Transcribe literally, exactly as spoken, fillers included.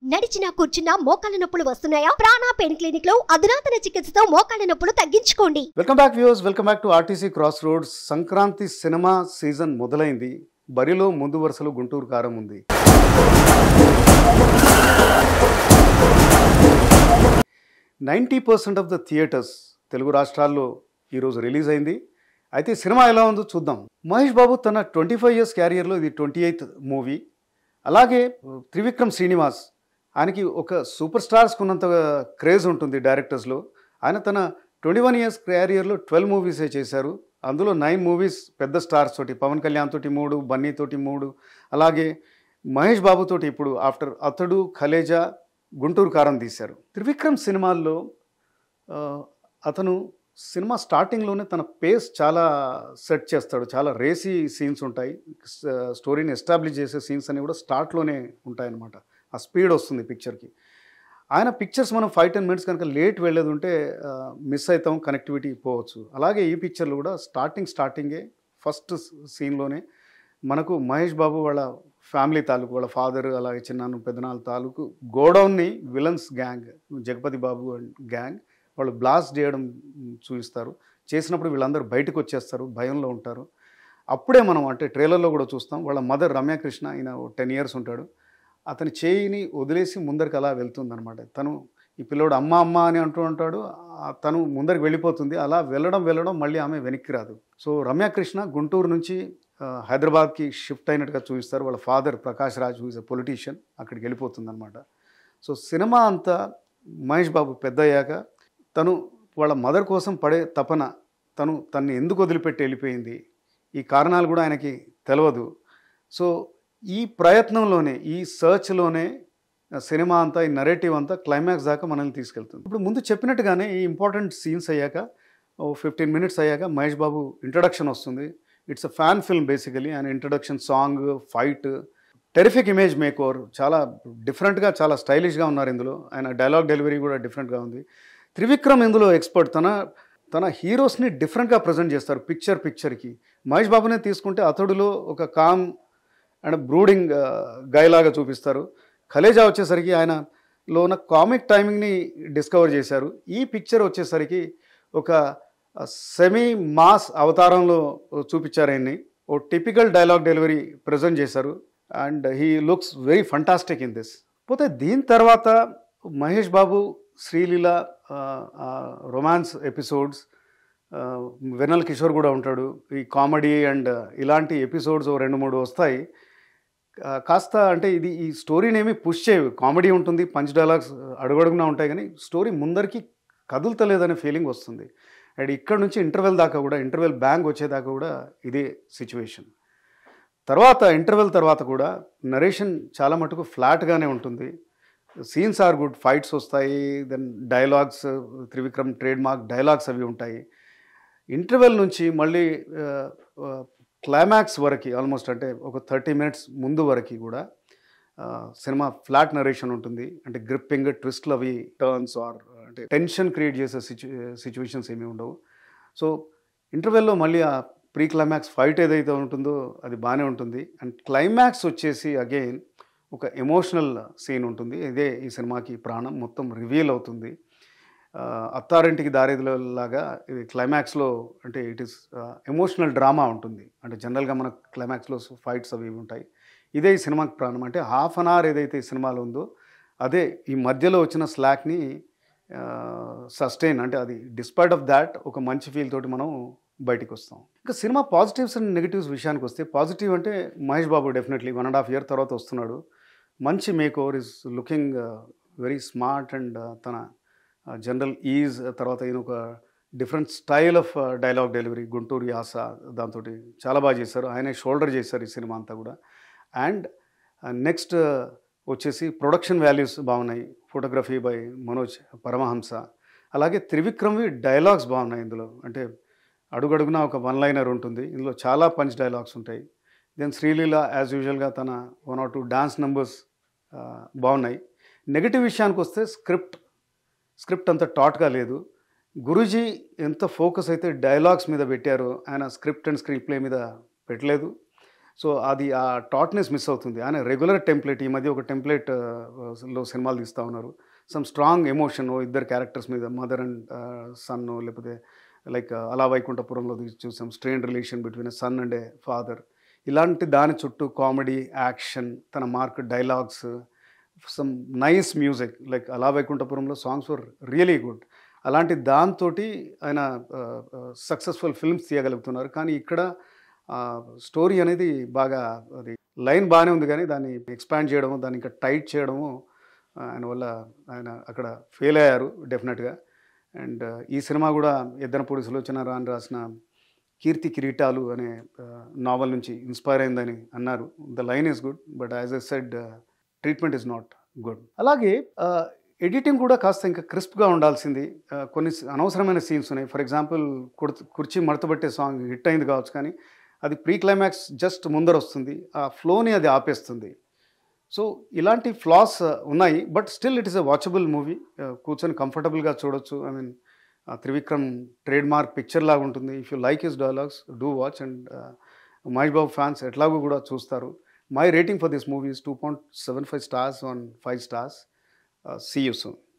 నడిచినా కూర్చున్నా మోకాళ్ళ నొప్పులు వస్తున్నాయా? ప్రాణ పెయిన్ క్లినిక్ లో అధునాతన చికిత్సతో మోకాళ్ళ నొప్పులు తగ్గించుకోండి. Welcome back viewers, welcome back to RTC cross roads. Sankranti cinema season మొదలైంది. బరిలో ముందు వరుసలో గుంటూరు కారం ఉంది. Ninety percent of the theatres Telugu రాష్ట్రాల్లో ఈరోజు రిలీజ్ అయింది. అయితే సినిమా ఎలా ఉందో చూద్దాం. మహేష్ బాబు తన ట్వంటీ ఫైవ్ ఇయర్స్ క్యారియర్లో ఇది ట్వంటీ ఎయిత్ మూవీ. అలాగే త్రివిక్రమ్ శ్రీనివాస్, ఆయనకి ఒక సూపర్ స్టార్స్కి ఉన్నంత క్రేజ్ ఉంటుంది డైరెక్టర్స్లో. ఆయన తన ట్వంటీ వన్ ఇయర్స్ క్యారియర్లో ట్వెల్వ్ మూవీసే చేశారు. అందులో నైన్ మూవీస్ పెద్ద స్టార్స్ తోటి, పవన్ కళ్యాణ్ తోటి మూడు, బన్నీ తోటి మూడు, అలాగే మహేష్ బాబు తోటి ఇప్పుడు ఆఫ్టర్ అతడు, ఖలేజా, గుంటూరు కారం తీశారు. త్రివిక్రమ్ సినిమాల్లో అతను సినిమా స్టార్టింగ్లోనే తన పేస్ చాలా సెట్ చేస్తాడు. చాలా రేసీ సీన్స్ ఉంటాయి, స్టోరీని ఎస్టాబ్లిష్ చేసే సీన్స్ అన్నీ కూడా స్టార్ట్లోనే ఉంటాయన్నమాట. ఆ స్పీడ్ వస్తుంది పిక్చర్కి. ఆయన పిక్చర్స్ మనం ఫైవ్ టెన్ మినిట్స్ కనుక లేట్ వెళ్ళేది ఉంటే మిస్ అవుతాం, కనెక్టివిటీ పోవచ్చు. అలాగే ఈ పిక్చర్లు కూడా స్టార్టింగ్ స్టార్టింగే ఫస్ట్ సీన్లోనే మనకు మహేష్ బాబు వాళ్ళ ఫ్యామిలీ తాలూకు, వాళ్ళ ఫాదర్, అలాగే చిన్నాను పెద్దనాన్న తాలూకు గోడౌన్ని villains gang, Jagapathi Babu and gang వాళ్ళు బ్లాస్ట్ చేయడం చూపిస్తారు. చేసినప్పుడు వీళ్ళందరూ బయటకు వచ్చేస్తారు, భయంలో ఉంటారు. అప్పుడే మనం అంటే ట్రైలర్లో కూడా చూస్తాం, వాళ్ళ మదర్ రమ్యకృష్ణ, ఈయన టెన్ ఇయర్స్ ఉంటాడు, అతని చేయిని వదిలేసి ముందరికి అలా వెళ్తుందనమాట. తను ఈ పిల్లోడు అమ్మ అమ్మ అని అంటూ ఉంటాడు, తను ముందరికి వెళ్ళిపోతుంది. అలా వెళ్ళడం వెళ్ళడం మళ్ళీ ఆమె వెనక్కి రాదు. సో రమ్యకృష్ణ గుంటూరు నుంచి హైదరాబాద్కి షిఫ్ట్ అయినట్టుగా చూపిస్తారు. వాళ్ళ father Prakash Raj, who is a politician, అక్కడికి వెళ్ళిపోతుంది అనమాట. సో సినిమా అంతా మహేష్ బాబు పెద్ద అయ్యాక తను వాళ్ళ మదర్ కోసం పడే తపన, తను తన్ని ఎందుకు వదిలిపెట్టి వెళ్ళిపోయింది, ఈ కారణాలు కూడా ఆయనకి తెలియదు. సో ఈ ప్రయత్నంలోనే, ఈ సర్చ్లోనే సినిమా అంతా, ఈ నరేటివ్ అంతా క్లైమాక్స్ దాకా మనల్ని తీసుకెళ్తుంది. ఇప్పుడు ముందు చెప్పినట్టుగానే ఈ ఇంపార్టెంట్ సీన్స్ అయ్యాక, ఓ ఫిఫ్టీన్ మినిట్స్ అయ్యాక మహేష్ బాబు ఇంట్రడక్షన్ వస్తుంది. It's a fan film basically. ఆయన introduction, song, fight, terrific image make over, చాలా డిఫరెంట్గా, చాలా స్టైలిష్గా ఉన్నారు ఇందులో. ఆయన డైలాగ్ డెలివరీ కూడా డిఫరెంట్గా ఉంది. త్రివిక్రమ్ ఇందులో ఎక్స్పర్ట్. తన తన హీరోస్ని డిఫరెంట్గా ప్రజెంట్ చేస్తారు పిక్చర్ పిక్చర్కి. మహేష్ బాబునే తీసుకుంటే అతడులో ఒక కామ్ అండ్ బ్రూడింగ్ గైలాగా చూపిస్తారు. ఖలేజా వచ్చేసరికి ఆయనలో ఉన్న కామిక్ టైమింగ్ని డిస్కవర్ చేశారు. ఈ పిక్చర్ వచ్చేసరికి ఒక సెమీ మాస్ అవతారంలో చూపించారు ఆయన్ని. ఓ టిపికల్ డైలాగ్ డెలివరీ ప్రజెంట్ చేశారు. And he looks very fantastic in this. పోతే దీని తర్వాత మహేష్ బాబు, శ్రీలీల రొమాన్స్ ఎపిసోడ్స్, వెన్నెల కిషోర్ కూడా ఉంటాడు. ఈ కామెడీ అండ్ ఇలాంటి ఎపిసోడ్స్ రెండు మూడు వస్తాయి. కాస్త అంటే ఇది ఈ స్టోరీని ఏమి పుష్ చేయవు. కామెడీ ఉంటుంది, పంచ్ డైలాగ్స్ అడుగడుగునా ఉంటాయి, కానీ స్టోరీ ముందరికి కదులుతలేదనే ఫీలింగ్ వస్తుంది. అండ్ ఇక్కడ నుంచి ఇంటర్వెల్ దాకా కూడా, ఇంటర్వెల్ బ్యాంగ్ వచ్చేదాకా కూడా ఇదే సిచ్యువేషన్. తర్వాత ఇంటర్వెల్ తర్వాత కూడా నరేషన్ చాలా మటుకు ఫ్లాట్గానే ఉంటుంది. సీన్స్ ఆర్ గుడ్, ఫైట్స్ వస్తాయి, then dialogues, Trivikram trade mark dialogues అవి ఉంటాయి. ఇంటర్వెల్ నుంచి మళ్ళీ క్లైమాక్స్ వరకు ఆల్మోస్ట్ అంటే ఒక థర్టీ మినిట్స్ ముందు వరకు కూడా సినిమా ఫ్లాట్ నరేషన్ ఉంటుంది. అంటే గ్రిప్పింగ్, ట్విస్ట్లు, అవి టర్న్స్ ఆర్ అంటే టెన్షన్ క్రియేట్ చేసే సిచ్యు సిచ్యువేషన్స్ ఏమీ ఉండవు. సో ఇంటర్వెల్లో మళ్ళీ ఆ ప్రీ క్లైమాక్స్ ఫైట్ ఏదైతే ఉంటుందో అది బాగానే ఉంటుంది. అండ్ క్లైమాక్స్ వచ్చేసి అగైన్ ఒక ఎమోషనల్ సీన్ ఉంటుంది. ఇదే ఈ సినిమాకి ప్రాణం. మొత్తం రివీల్ అవుతుంది. అత్తారింటికి దారేదిలాగా ఇది క్లైమాక్స్లో అంటే ఇట్ ఈస్ ఎమోషనల్ డ్రామా ఉంటుంది. అంటే జనరల్గా మన క్లైమాక్స్లో ఫైట్స్ అవి ఉంటాయి. ఇదే ఈ సినిమాకి ప్రాణం. అంటే హాఫ్ అన్ అవర్ ఏదైతే ఈ సినిమాలో ఉందో అదే ఈ మధ్యలో వచ్చిన స్లాక్ని సస్టైన్, అంటే అది డిస్పైట్ ఆఫ్ దాట్ ఒక మంచి ఫీల్ తోటి మనం బయటికి వస్తాం. ఇంకా సినిమా పాజిటివ్స్ అండ్ నెగిటివ్స్ విషయానికి వస్తే, పాజిటివ్ అంటే Mahesh Babu definitely one and half year తర్వాత వస్తున్నాడు. మంచి make over, is looking very smart and తన జనరల్ ఈజ్, తర్వాత ఈయన ఒక different style of dialogue delivery, Guntur యాస, దాంతో చాలా బాగా చేశారు. ఆయనే షోల్డర్ చేశారు ఈ సినిమా అంతా కూడా. అండ్ నెక్స్ట్ వచ్చేసి ప్రొడక్షన్ వాల్యూస్ బాగున్నాయి. Photography by Manoj Paramahamsa. అలాగే త్రివిక్రమ్వి డైలాగ్స్ బాగున్నాయి ఇందులో. అంటే అడుగడుగునా ఒక వన్ లైనర్ ఉంటుంది. ఇందులో చాలా పంచ్ డైలాగ్స్ ఉంటాయి. దెన్ శ్రీలీల యాజ్ యూజువల్గా తన one or two dance numbers బాగున్నాయి. నెగిటివ్ విషయానికి వస్తే స్క్రిప్ట్ స్క్రిప్ట్ అంత టాట్గా లేదు. గురూజీ ఎంత ఫోకస్ అయితే డైలాగ్స్ మీద పెట్టారో ఆయన స్క్రిప్ట్ అండ్ స్క్రీన్ ప్లే మీద పెట్టలేదు. సో అది ఆ టాట్నెస్ మిస్ అవుతుంది. ఆయన రెగ్యులర్ టెంప్లెట్ ఈ మధ్య ఒక టెంప్లెట్ లో సినిమాలు తీస్తూ ఉన్నారు. సమ్ స్ట్రాంగ్ ఎమోషన్ ఇద్దరు క్యారెక్టర్స్ మీద, మదర్ అండ్ సన్, లేకపోతే లైక్ అలా వైకుంఠపురంలో చూసాం strain relation between a son and a father. ఇలాంటి దాని చుట్టూ కామెడీ, యాక్షన్, తన mark dialogues, some nice music, like Ala Vaikunthapurramuloo songs were really good. అలాంటి దాంతో ఆయన సక్సెస్ఫుల్ ఫిల్మ్స్ తీయగలుగుతున్నారు. కానీ ఇక్కడ స్టోరీ అనేది బాగా, అది లైన్ బాగానే ఉంది కానీ దాన్ని ఎక్స్పాండ్ చేయడము, దాన్ని ఇంకా టైట్ చేయడము ఆయన వల్ల ఆయన అక్కడ ఫెయిల్ అయ్యారు డెఫినెట్గా. అండ్ ఈ సినిమా కూడా ఎద్దనపూడి సులోచన రాన్ రాసిన కీర్తి కిరీటాలు అనే నావల్ నుంచి ఇన్స్పైర్ అయిందని అన్నారు. The line is good, but as I said treatment is not good. అలాగే ఎడిటింగ్ కూడా కాస్త ఇంకా క్రిస్ప్గా ఉండాల్సింది. కొన్ని అనవసరమైన సీన్స్ ఉన్నాయి. ఫర్ ఎగ్జాంపుల్ కుర్చీ మడతబట్టే సాంగ్ హిట్ అయింది కావచ్చు, కానీ అది ప్రీ క్లైమాక్స్ జస్ట్ ముందర వస్తుంది, ఆ ఫ్లోని అది ఆపేస్తుంది. సో ఇలాంటి ఫ్లాస్ ఉన్నాయి, but still it is a watchable movie. కూర్చొని కంఫర్టబుల్గా చూడొచ్చు. I mean Trivikram trade mark picture లాగా ఉంటుంది. If you like his dialogues, do watch. And Mahesh Babu fans ఎట్లాగో కూడా చూస్తారు. My rating for this movie is two point seven five stars on five stars. Uh, see you soon.